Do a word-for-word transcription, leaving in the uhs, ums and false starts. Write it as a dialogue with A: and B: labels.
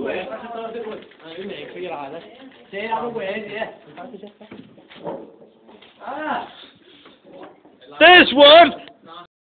A: way. Stay out of the way, yeah.
B: There's one!